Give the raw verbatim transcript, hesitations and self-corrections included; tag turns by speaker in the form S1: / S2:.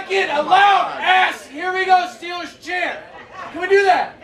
S1: Get a loud ass, here we go, Steelers chant. Can we do that?